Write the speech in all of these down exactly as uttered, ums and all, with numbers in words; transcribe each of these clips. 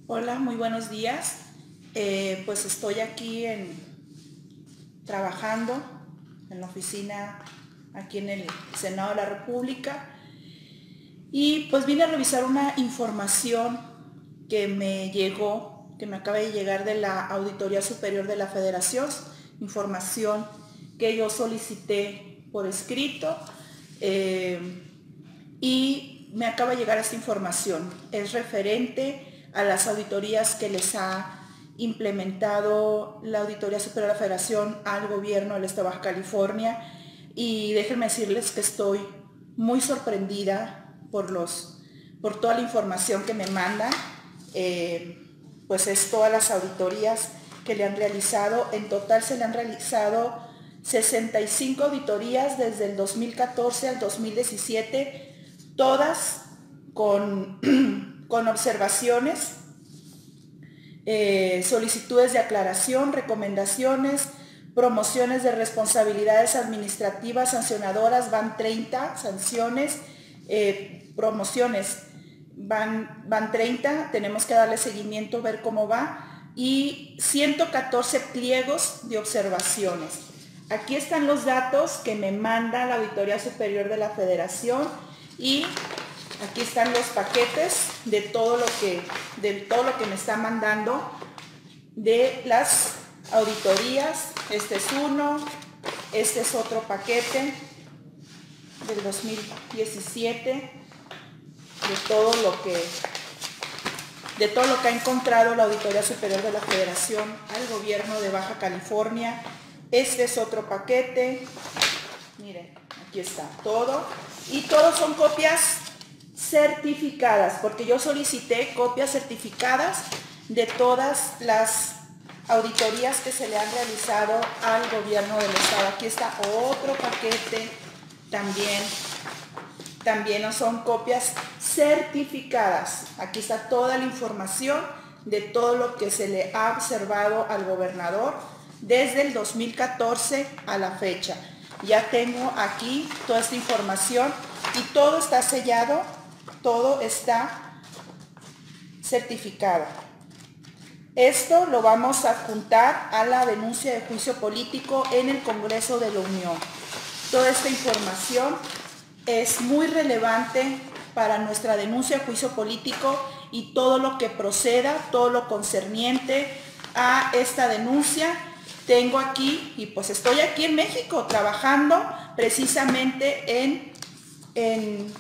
Hola, muy buenos días. Eh, pues estoy aquí en, trabajando en la oficina aquí en el Senado de la República y pues vine a revisar una información que me llegó, que me acaba de llegar de la Auditoría Superior de la Federación, información que yo solicité por escrito eh, y me acaba de llegar esta información. Es referente a las auditorías que les ha implementado la Auditoría Superior de la Federación al gobierno del Estado de Baja California, y déjenme decirles que estoy muy sorprendida por, los, por toda la información que me mandan. Eh, pues es todas las auditorías que le han realizado. En total se le han realizado sesenta y cinco auditorías desde el dos mil catorce al dos mil diecisiete, todas con, con observaciones, eh, solicitudes de aclaración, recomendaciones, promociones de responsabilidades administrativas sancionadoras, van treinta sanciones, eh, promociones, van, van treinta, tenemos que darle seguimiento, ver cómo va, y ciento catorce pliegos de observaciones. Aquí están los datos que me manda la Auditoría Superior de la Federación y aquí están los paquetes de todo lo que, de todo lo que me está mandando de las auditorías. Este es uno, este es otro paquete del dos mil diecisiete, de todo lo que de todo lo que ha encontrado la Auditoría Superior de la Federación al gobierno de Baja California. Este es otro paquete, miren, aquí está todo, y todos son copias certificadas, porque yo solicité copias certificadas de todas las auditorías que se le han realizado al gobierno del estado. Aquí está otro paquete también, también no son copias certificadas. Aquí está toda la información de todo lo que se le ha observado al gobernador desde el dos mil catorce a la fecha. Ya tengo aquí toda esta información y todo está sellado, todo está certificado. Esto lo vamos a adjuntar a la denuncia de juicio político en el Congreso de la Unión. Toda esta información es muy relevante para nuestra denuncia de juicio político y todo lo que proceda, todo lo concerniente a esta denuncia. Tengo aquí, y pues estoy aquí en México trabajando precisamente en, en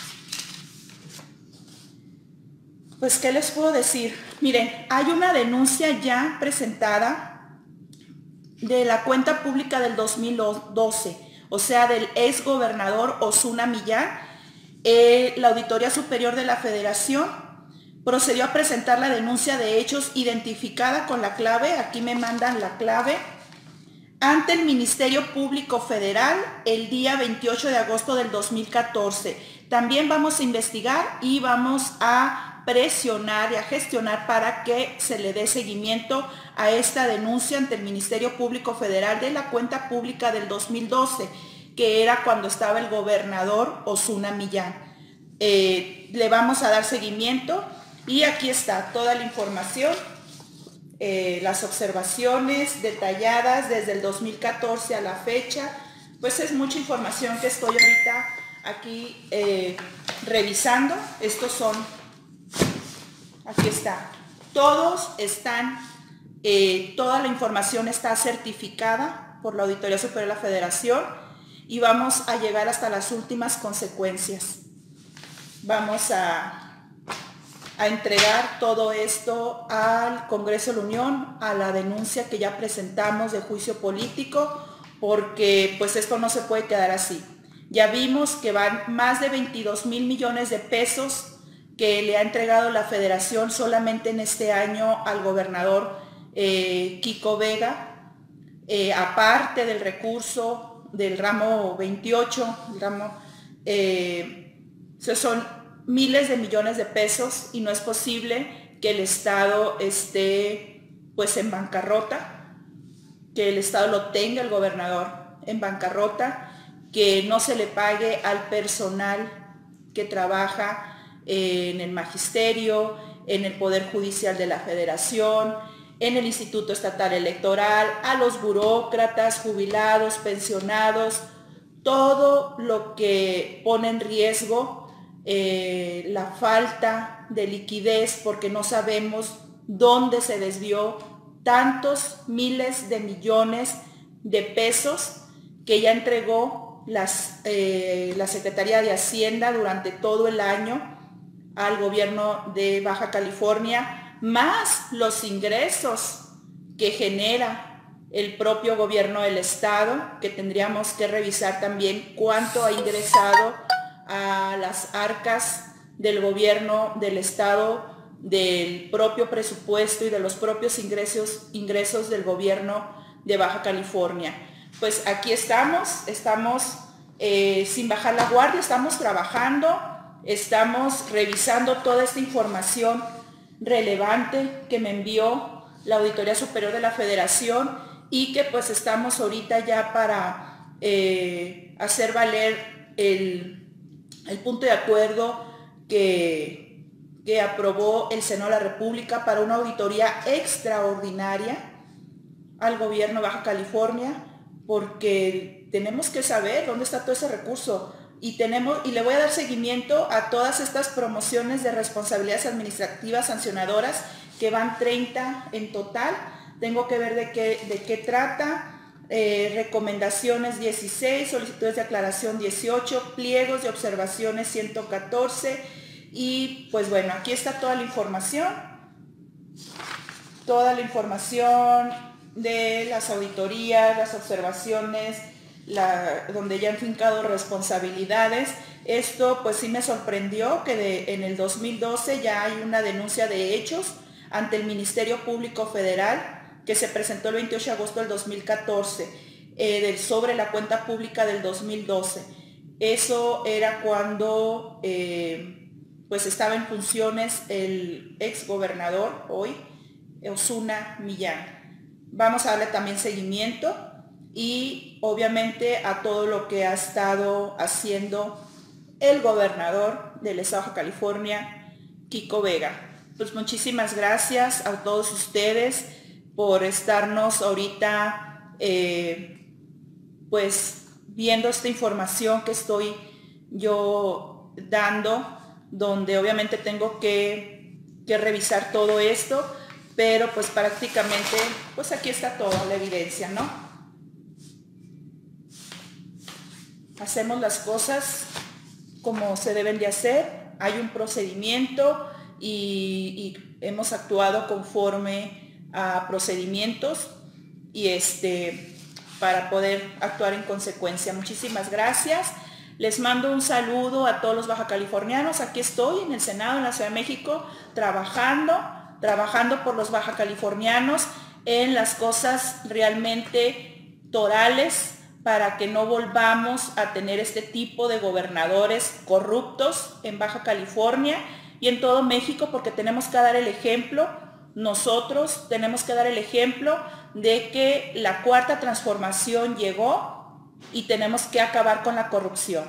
pues, ¿qué les puedo decir? Miren, hay una denuncia ya presentada de la cuenta pública del dos mil doce, o sea, del ex gobernador Osuna Millán. Eh, la Auditoría Superior de la Federación procedió a presentar la denuncia de hechos identificada con la clave, aquí me mandan la clave, ante el Ministerio Público Federal el día veintiocho de agosto del dos mil catorce. También vamos a investigar y vamos a presionar y a gestionar para que se le dé seguimiento a esta denuncia ante el Ministerio Público Federal de la cuenta pública del dos mil doce, que era cuando estaba el gobernador Osuna Millán. Eh, le vamos a dar seguimiento y aquí está toda la información, eh, las observaciones detalladas desde el dos mil catorce a la fecha. Pues es mucha información que estoy ahorita aquí eh, revisando. Estos son, aquí está, todos están, eh, toda la información está certificada por la Auditoría Superior de la Federación y vamos a llegar hasta las últimas consecuencias. Vamos a a entregar todo esto al Congreso de la Unión, a la denuncia que ya presentamos de juicio político, porque pues esto no se puede quedar así. Ya vimos que van más de veintidós mil millones de pesos que le ha entregado la Federación solamente en este año al gobernador eh, Kiko Vega, eh, aparte del recurso del ramo veintiocho, el ramo, eh, son miles de millones de pesos, y no es posible que el Estado esté pues en bancarrota, que el Estado lo tenga el gobernador en bancarrota, que no se le pague al personal que trabaja eh, en el magisterio, en el Poder Judicial de la Federación, en el Instituto Estatal Electoral, a los burócratas, jubilados, pensionados, todo lo que pone en riesgo eh, la falta de liquidez, porque no sabemos dónde se desvió tantos miles de millones de pesos que ya entregó las, eh, la Secretaría de Hacienda durante todo el año al gobierno de Baja California, más los ingresos que genera el propio gobierno del estado, que tendríamos que revisar también cuánto ha ingresado a las arcas del gobierno del estado, del propio presupuesto y de los propios ingresos, ingresos del gobierno de Baja California. Pues aquí estamos, estamos eh, sin bajar la guardia, estamos trabajando, estamos revisando toda esta información relevante que me envió la Auditoría Superior de la Federación y que pues estamos ahorita ya para eh, hacer valer el, el punto de acuerdo que, que aprobó el Senado de la República para una auditoría extraordinaria al gobierno de Baja California, porque tenemos que saber dónde está todo ese recurso y, tenemos, y le voy a dar seguimiento a todas estas promociones de responsabilidades administrativas sancionadoras, que van treinta en total. Tengo que ver de qué, de qué trata, eh, recomendaciones dieciséis, solicitudes de aclaración dieciocho, pliegos de observaciones ciento catorce y pues bueno, aquí está toda la información, toda la información de las auditorías, las observaciones, la, donde ya han fincado responsabilidades. Esto pues sí me sorprendió que de, en el dos mil doce ya hay una denuncia de hechos ante el Ministerio Público Federal que se presentó el veintiocho de agosto del dos mil catorce eh, del, sobre la cuenta pública del dos mil doce. Eso era cuando eh, pues estaba en funciones el ex gobernador hoy, Osuna Millán. Vamos a darle también seguimiento y obviamente a todo lo que ha estado haciendo el gobernador del estado de Baja California, Kiko Vega. Pues muchísimas gracias a todos ustedes por estarnos ahorita eh, pues viendo esta información que estoy yo dando, donde obviamente tengo que, que revisar todo esto, pero pues prácticamente pues aquí está toda la evidencia, ¿no? Hacemos las cosas como se deben de hacer, hay un procedimiento y, y hemos actuado conforme a procedimientos y este para poder actuar en consecuencia. Muchísimas gracias. Les mando un saludo a todos los bajacalifornianos. Aquí estoy en el Senado, en la Ciudad de México, trabajando, trabajando por los bajacalifornianos en las cosas realmente torales para que no volvamos a tener este tipo de gobernadores corruptos en Baja California y en todo México, porque tenemos que dar el ejemplo. Nosotros tenemos que dar el ejemplo de que la cuarta transformación llegó y tenemos que acabar con la corrupción.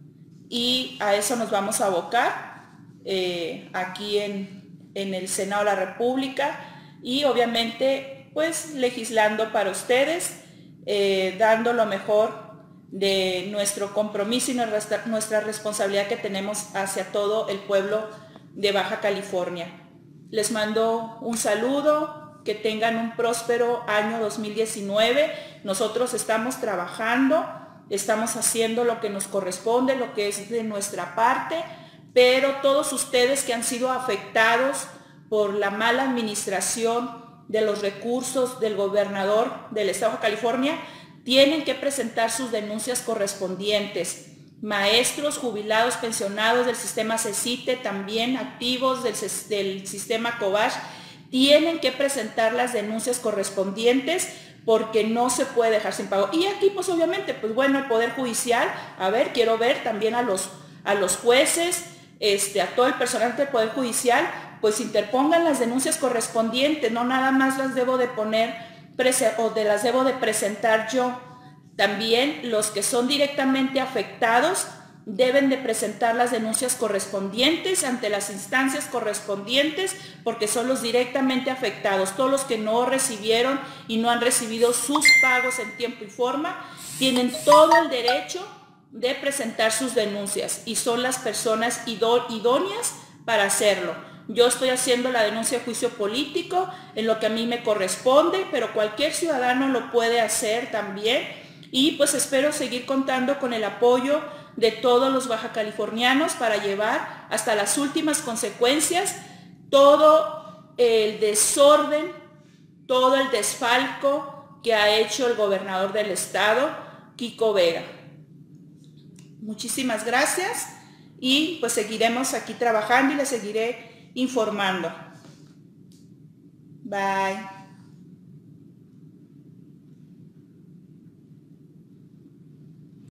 Y a eso nos vamos a abocar eh, aquí en, en el Senado de la República y obviamente pues legislando para ustedes, eh, dando lo mejor de nuestro compromiso y nuestra, nuestra responsabilidad que tenemos hacia todo el pueblo de Baja California. Les mando un saludo, que tengan un próspero año dos mil diecinueve. Nosotros estamos trabajando, estamos haciendo lo que nos corresponde, lo que es de nuestra parte, pero todos ustedes que han sido afectados por la mala administración de los recursos del gobernador del estado de California, tienen que presentar sus denuncias correspondientes. Maestros, jubilados, pensionados del sistema CECITE, también activos del, del sistema COBASH, tienen que presentar las denuncias correspondientes porque no se puede dejar sin pago. Y aquí pues obviamente, pues bueno, el Poder Judicial, a ver, quiero ver también a los, a los jueces, este, a todo el personal del Poder Judicial, pues interpongan las denuncias correspondientes, no nada más las debo de poner o de las debo de presentar yo. También los que son directamente afectados deben de presentar las denuncias correspondientes ante las instancias correspondientes porque son los directamente afectados. Todos los que no recibieron y no han recibido sus pagos en tiempo y forma tienen todo el derecho de presentar sus denuncias y son las personas idóneas para hacerlo. Yo estoy haciendo la denuncia de juicio político en lo que a mí me corresponde, pero cualquier ciudadano lo puede hacer también y pues espero seguir contando con el apoyo de todos los baja californianos para llevar hasta las últimas consecuencias todo el desorden, todo el desfalco que ha hecho el gobernador del estado, Kiko Vega. Muchísimas gracias y pues seguiremos aquí trabajando y les seguiré informando. Bye.